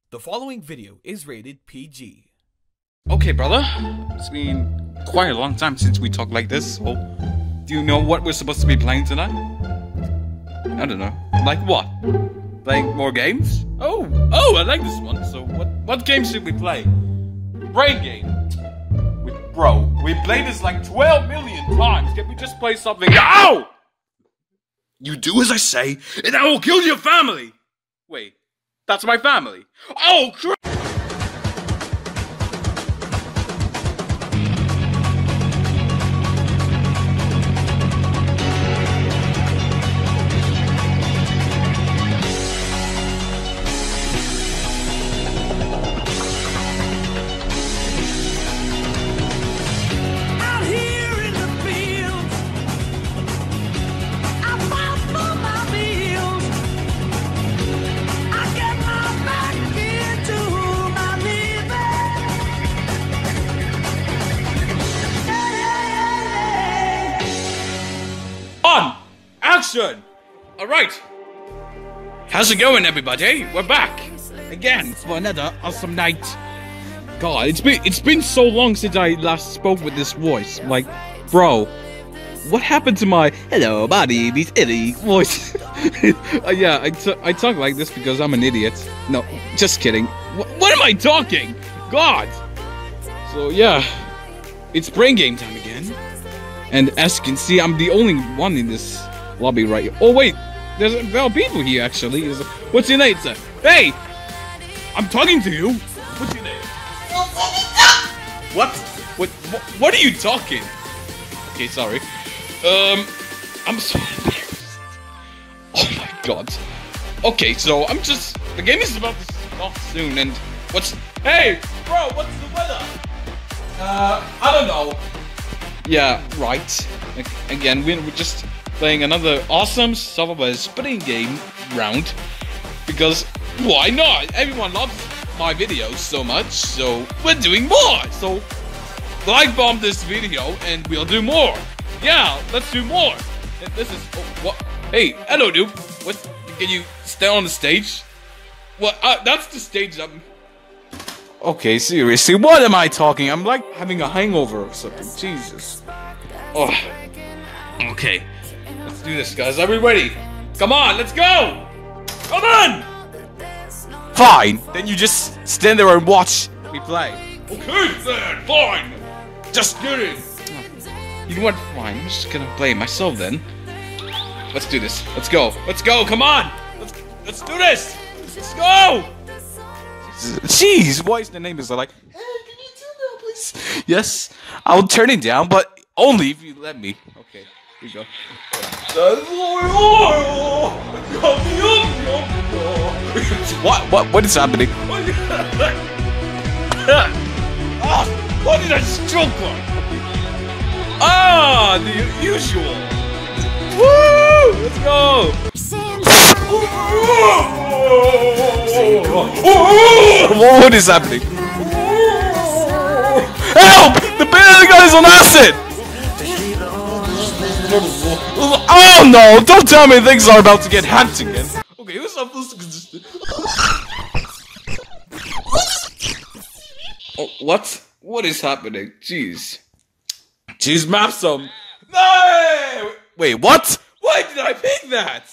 The following video is rated PG. Okay, brother. It's been quite a long time since we talked like this, so do you know what we're supposed to be playing tonight? I don't know. Like what? Playing more games? Oh, I like this one. So what game should we play? Brain game. Bro, we played this like 12 million times. Can we just play something? Ow! You do as I say, and I will kill your family! Wait, that's my family. Oh, crap! Action! Alright! How's it going, everybody? We're back! Again for another awesome night. God, it's been so long since I last spoke with this voice. Like, bro, what happened to my hello, my name is Eddie voice? Yeah, I talk like this because I'm an idiot. No, just kidding. What am I talking? God! So, yeah, it's brain game time again. And as you can see, I'm the only one in this lobby right here. Oh wait, there are people here actually. What's your name, sir? Hey! I'm talking to you! What's your name? What are you talking? Okay, sorry. I'm so embarrassed. Oh my god. Okay, so the game is about to start soon and hey! Bro, what's the weather? I don't know. Yeah, right. Again, we're just playing another awesome Shovelware spinning game round. Because, why not? Everyone loves my videos so much, so we're doing more! So, like bomb this video and we'll do more! Yeah, let's do more! This is, what? Hey, hello dude! What, can you stay on the stage? What, that's the stage I'm... Okay, seriously, what am I talking? I'm like having a hangover or something, Jesus. Oh, okay. Let's do this, guys. Are we ready? Come on, let's go! Come on! Fine. Then you just stand there and watch me play. Okay, then. Fine. Just kidding. You know what? Fine. I'm just gonna play myself then. Let's do this. Let's go. Let's go. Come on. Let's do this. Let's go. Jeez, why is the neighbors like, hey, can you turn down, please? Yes, I'll turn it down, but only if you let me. Okay, here we go. What is happening? What did I stroke on? Ah, the usual. Woo! Let's go. What is happening? Help! The bad guy's on acid! Oh no! Don't tell me things are about to get hacked again. Okay, who's supposed to... Oh, what? What is happening? Jeez. Jeez, map some. No! Wait, what? Why did I pick that?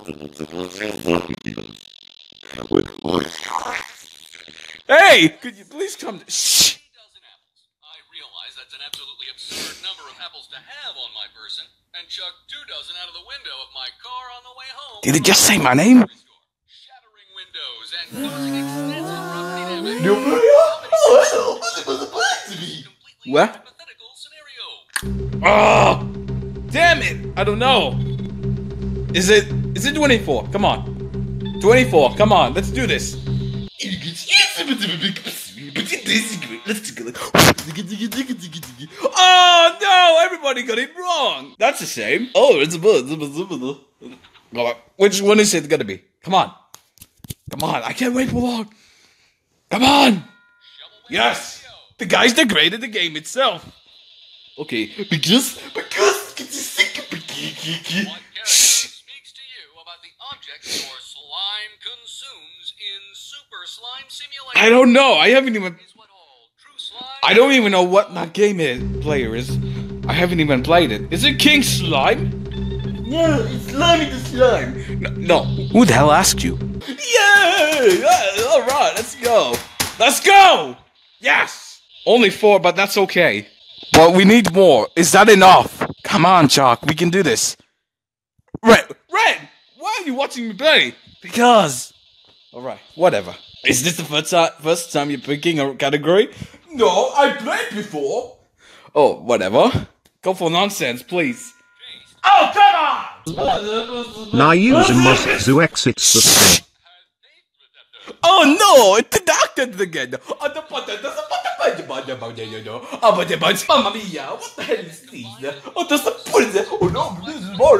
Hey! Could you please come to... Shh! I realize that's an absolutely absurd number of apples to have on my person, and chuck 2 dozen out of the window of my car on the way home. Did it just say my name? Shattering windows and causing extensive property damage. What? Oh! Damn it! I don't know. Is it 24? Come on. 24, come on, let's do this. Oh no, everybody got it wrong. That's a shame. Oh, it's which one is it gonna be? Come on. Come on, I can't wait for long. Come on. Yes. The guys degraded the game itself. Okay, because... Shh. about the objects your slime consumes in Super Slime Simulator? I don't know. I haven't even... Is what all true slime... I don't even know what that game player is. I haven't even played it. Is it King Slime? No, it's Slimy the Slime. No. Who the hell asked you? Yay! Alright, let's go. Let's go! Yes! Only 4, but that's okay. Well, we need more. Is that enough? Come on, Chalk. We can do this. Red! Why are you watching me play? Because. Alright, whatever. Is this the first time you're picking a category? No, I played before. Oh, whatever. Go for nonsense, please. Oh, come on! Now user must to exit the state. Oh no, it's the doctor again. Mamma mia, what the hell is this? Oh, that's the police. Oh no, this is more.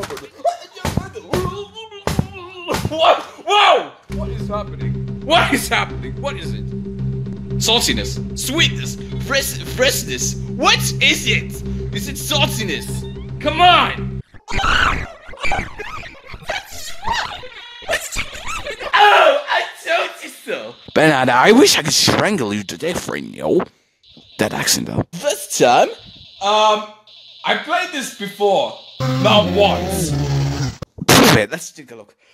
What? Whoa! What is happening? What is happening? What is it? Saltiness, sweetness, freshness. What is it? Is it saltiness? Come on! Oh, I told you so. Bernard, I wish I could strangle you to death right now. That accent though. First time? I played this before. Not once. Wait, let's take a look.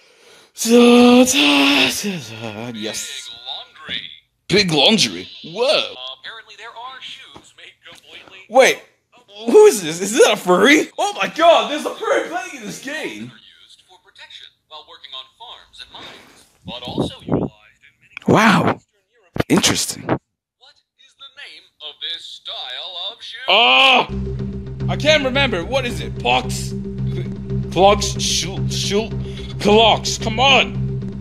Yes. Big laundry. Big laundry. Whoa. Apparently there are shoes made completely... Wait. Who is this? Is that a furry? Oh my god, there's a furry playing in this game. ...used for protection while working on farms and mines, but also utilized in many... Wow. Eastern Europe. Interesting. What is the name of this style of shoe? Oh! I can't remember. What is it? Pox? Clogs? Clogs. Come on!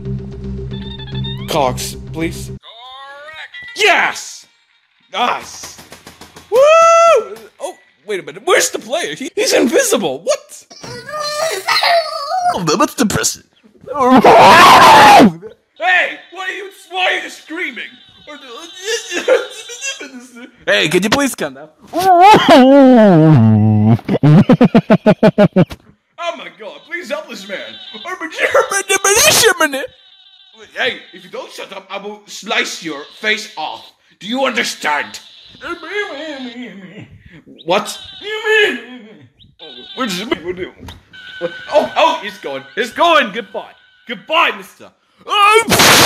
Clogs, please. Correct! Yes! Nice! Woo! Oh, wait a minute. Where's the player? He's invisible. What? That's depressing. Hey! Why are you screaming? Hey, can you please come down? Oh my god, please help this man. Hey, if you don't shut up, I will slice your face off. Do you understand? What? Where's the... Oh, he's going. He's going. Goodbye. Goodbye, mister. Oh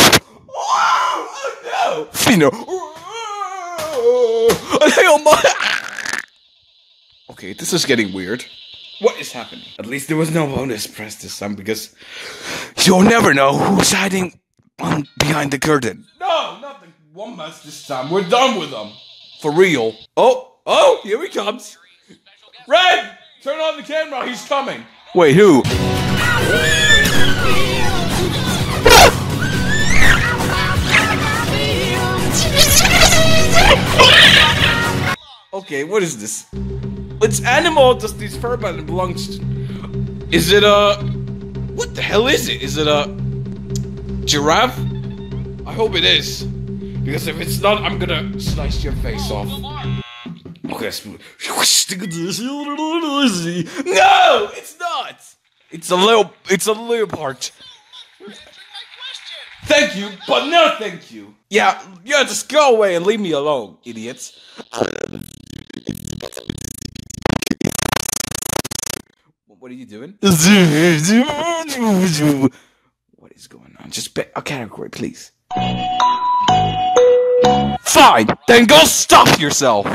no! Fino. Okay, this is getting weird. What is happening? At least there was no bonus press this time because You'll never know who's hiding behind the curtain. no, not the wombats this time. We're done with them. For real. Oh, here he comes. Red, turn on the camera. He's coming. Wait, who? Okay, what is this? Which animal does this fur pattern belongs to? Is it a... What the hell is it? Is it a... giraffe? I hope it is. Because if it's not, I'm gonna slice your face off. Okay, smooth. No, it's not! It's a leopard. Thank you, but no thank you. Yeah, just go away and leave me alone, idiots. What are you doing? What is going on? Just pick a category, please. Fine, then go stop yourself.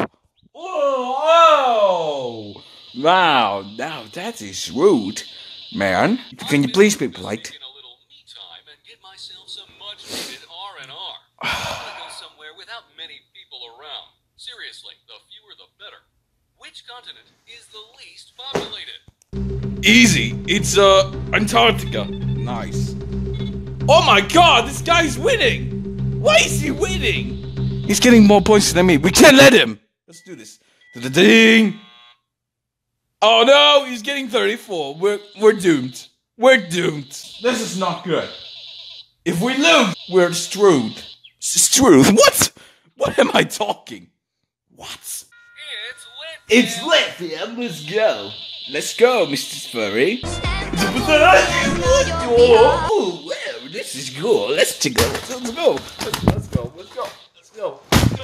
Whoa! Wow, now that is rude, man. Can you please be polite? In a little me time and get myself some much-needed R&R. I want to go somewhere without many people around. Seriously, the fewer the better. Which continent is the least populated? Easy. It's Antarctica. Nice. Oh my god, this guy's winning! Why is he winning? He's getting more points than me. We can't let him. Let's do this. Ding! Oh no, he's getting 34. We're doomed. We're doomed. This is not good. If we lose, we're screwed. Screwed? What? What am I talking? What? It's lit, yeah. Let's go. Let's go, Mr. Furry. Oh, well, this is good. Let's go. Let's go. Let's go. Let's go. Let's go.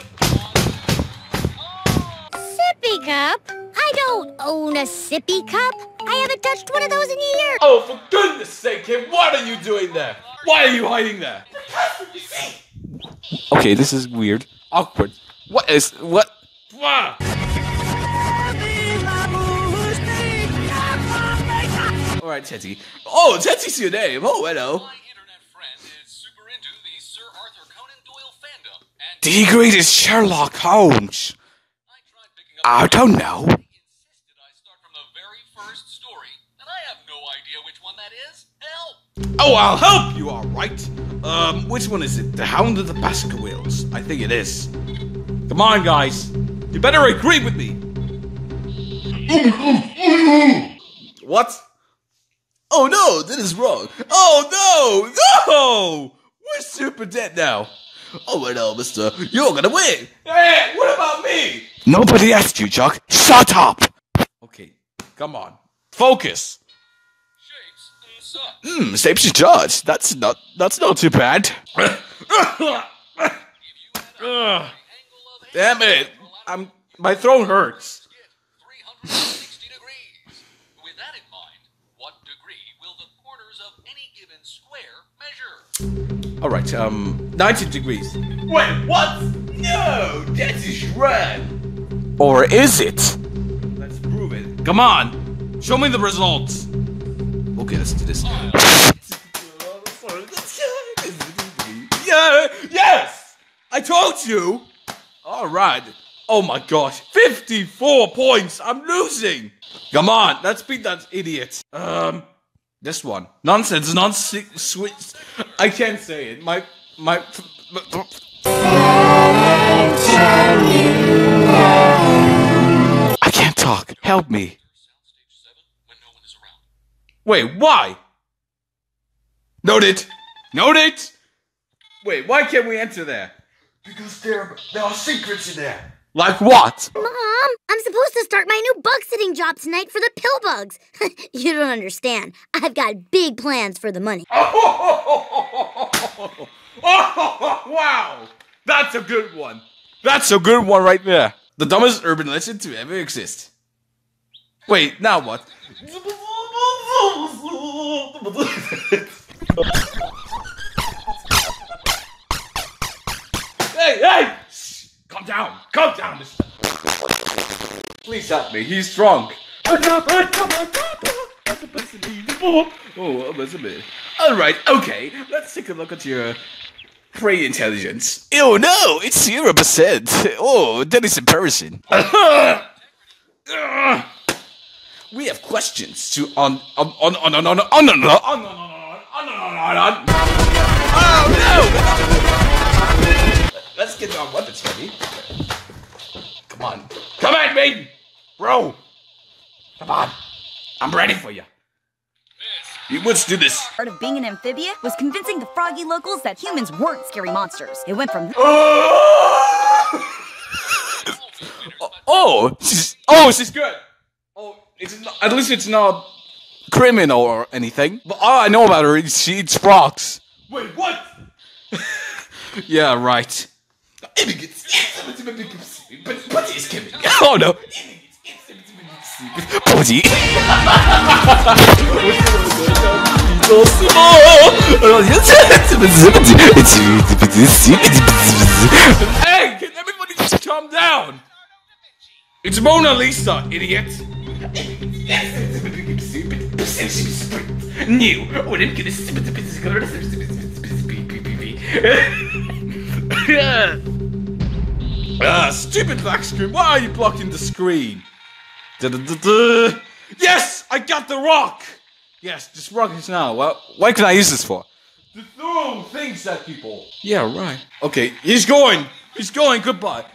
Sippy cup? I don't own a sippy cup. I haven't touched one of those in years. Oh, for goodness sake, Kim, what are you doing there? Why are you hiding there? Okay, this is weird. Awkward. What? Wow. Alright, Tetty. Oh, Tetty's your name. Oh, hello. My internet friend is super into the Sir Arthur Conan Doyle fandom, and The greatest Sherlock Holmes. I tried picking up. I don't know. He insisted I start from the very first story, and I have no idea which one that is. Help! Oh, I'll help you, alright. Which one is it? The Hound of the Baskervilles? I think it is. Come on, guys. You better agree with me. What? Oh no, that is wrong. Oh no, no! We're super dead now. Oh well, mister, you're gonna win. Hey, what about me? Nobody asked you, Chuck. Shut up. Okay, come on. Focus. Shapes and such. Shapes and judge. That's not too bad. Damn it. My throat hurts. 360 degrees. With that in mind, what degree will the corners of any given square measure? Alright, 90 degrees. Wait, what? No, that is wrong. Or is it? Let's prove it. Come on, show me the results. Okay, let's do this. Yeah, yes! I told you! Alright. Oh my gosh, 54 points! I'm losing! Come on, let's beat that idiot. This one. Nonsense, sweet. I can't say it. My. I can't talk. Help me. Soundstage 7 when no one is around. Wait, why? Noted. Noted. Wait, why can't we enter there? Because there are secrets in there. Like what? Mom, I'm supposed to start my new bug sitting job tonight for the pill bugs. You don't understand. I've got big plans for the money. Oh, wow. That's a good one. That's a good one right there. The dumbest urban legend to ever exist. Wait, now what? Hey! Shh, calm down, mister. Please help me, he's drunk. Alright, okay, let's take a look at your prey intelligence. Oh no, it's 0%. Oh, that is embarrassing. We have questions to Oh no! Let's get our weapons ready. Come on. Come at me! Bro! Come on. I'm ready for you. Let's do this. Part of being an amphibia was convincing the froggy locals that humans weren't scary monsters. It went from she's good. Oh, at least it's not criminal or anything. But all I know about her is she eats frogs. Wait, what? Yeah, right. Oh no. Pussy. Hey, can everybody just calm down? It's Mona Lisa, idiot. Stupid black screen. Why are you blocking the screen? Yes, I got the rock. Yes, just rock it now. What can I use this for? To throw things at people. Yeah, right. Okay, he's going. He's going. Goodbye.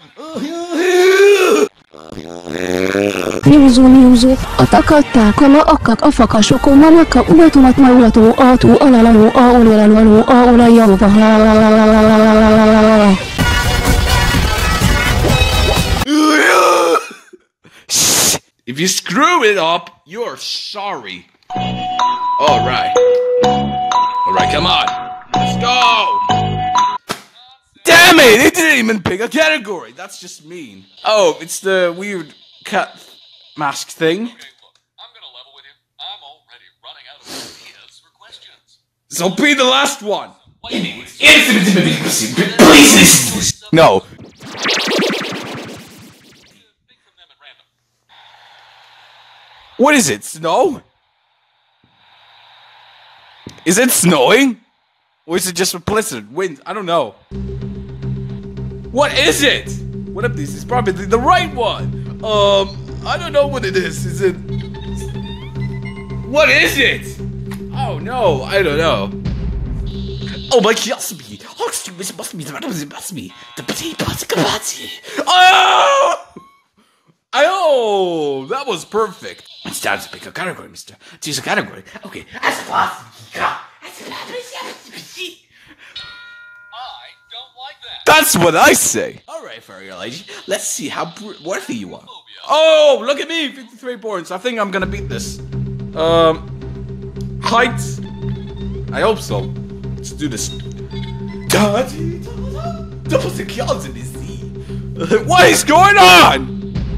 Nyúzó, a takatták, a akak, a fakasokó, manaka, ulatumat, maulató, atú, alalaló, aulalaló, aulajaló, If you screw it up, you're sorry. Alright. Alright, come on. Let's go! Damn it! It didn't even pick a category! That's just mean. Oh, it's the weird cat mask thing. Okay, look, I'm gonna level with you. I'm already running out of ideas for questions. So be the last one! Please. Please! No. Pick from them at random. What is it? Snow? Is it snowing? Or is it just a blizzard? Wind? I don't know. What is it? What if this is probably the right one? I don't know what it is. Is it... What is it? Oh no, I don't know. Oh my god, must be. The party. Oh, that was perfect. It's time to pick a category, mister. Choose a category. Okay. I don't like that. That's what I say. Alright, fairy lady. Let's see how worthy you are. Oh, look at me. 53 points. I think I'm gonna beat this. Height. I hope so. Let's do this. What is going on?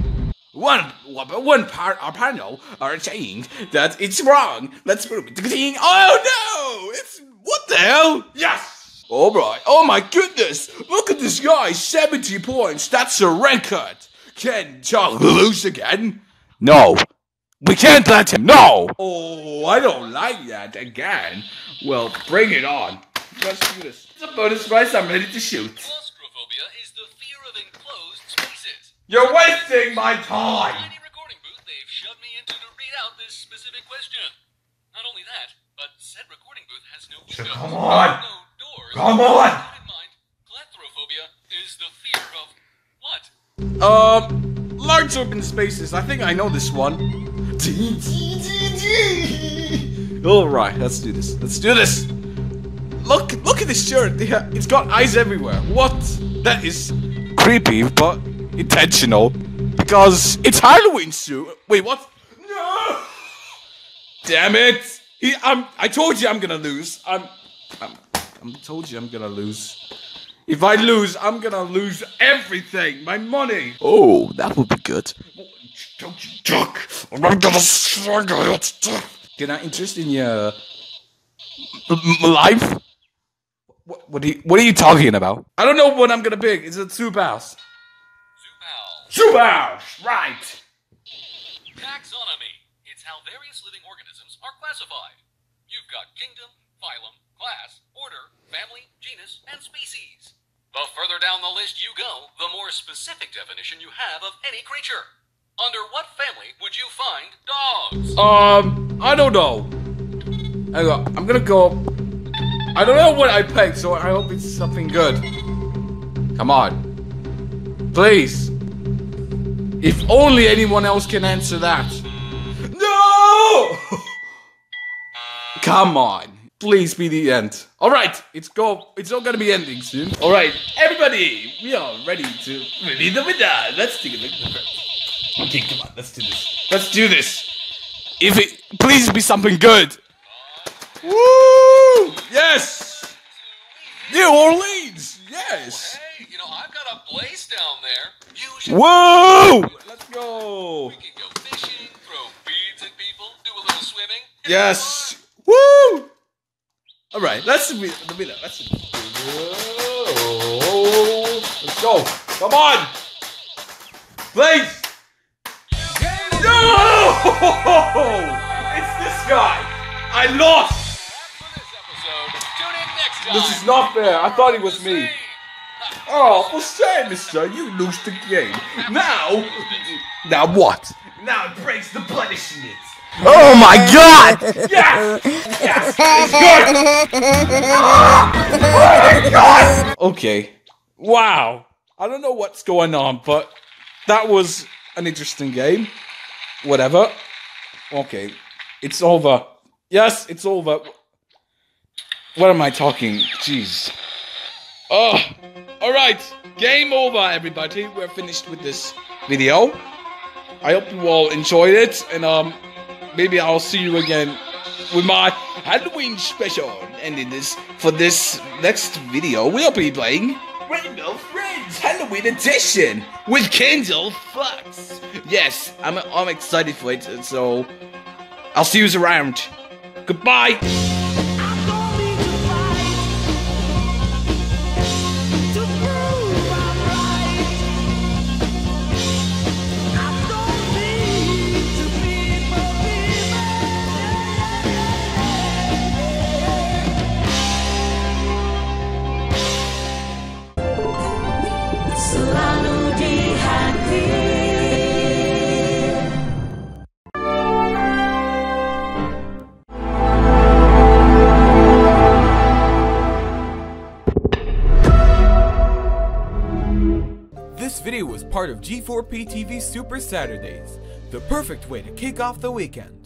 One part our panel are saying that it's wrong. Let's prove it. Oh no! It's what the hell? Yes! Alright. Oh my goodness! Look at this guy, 70 points. That's a record. Can Chuck lose again? No. We can't let him. No! Oh, I don't like that again. Well, bring it on. Let's do this. It's a bonus prize. I'm ready to shoot. Claustrophobia is the fear of enclosed spaces. You're wasting my time! Tiny recording booth they've shoved me into to read out this specific question. Not only that, but said recording booth has no windows, Come on! no doors. Come on! Keep in mind, claustrophobia is the fear of what? Large open spaces. I think I know this one. Alright, let's do this. Let's do this! Look at this shirt. It's got eyes everywhere. What? That is creepy, but intentional. Because it's Halloween suit. Wait, what? No! Damn it! I told you I'm gonna lose. I told you I'm gonna lose. If I lose, I'm gonna lose everything. My money. Oh, that would be good. Don't you talk. I'm gonna struggle. Can I interest in your life? What are you talking about? I don't know what I'm gonna pick. Is it soup house? Soup house, right? Taxonomy. It's how various living organisms are classified. You've got kingdom, phylum, class, order, family, genus, and species. The further down the list you go, the more specific definition you have of any creature. Under what family would you find dogs? I don't know. I'm gonna go. I don't know what I picked, so I hope it's something good. Come on. Please. If only anyone else can answer that. No! Come on. Please be the end. Alright, it's all gonna be ending soon. Alright, everybody, we are ready to reveal the winner. Let's take a look at the Okay, come on, let's do this. Let's do this. Please be something good. Woo! Yes! New Orleans! Yes! Hey, I've got a place down there. You should. Whoa! Let's go! We can go fishing, throw beads at people, do a little swimming. Yes! Woo! Alright, let's go. Come on! Please! No! It's this guy! I lost! This is not fair. I thought it was me. Oh, for shame, mister. You lose the game. Now what? Now it breaks the punishment. Oh my god! Yes! Yes! It's good! Oh my god! Okay. Wow. I don't know what's going on, but that was an interesting game. Whatever. Okay. It's over. Yes, it's over. What am I talking? Jeez. Oh, alright. Game over, everybody. We're finished with this video. I hope you all enjoyed it. And, maybe I'll see you again with my Halloween special. And for this next video, we'll be playing Rainbow Friends Halloween Edition with Kindle Fox. Yes, I'm excited for it. So I'll see you around. Goodbye. This video was part of G4p TV Super Saturdays, the perfect way to kick off the weekend.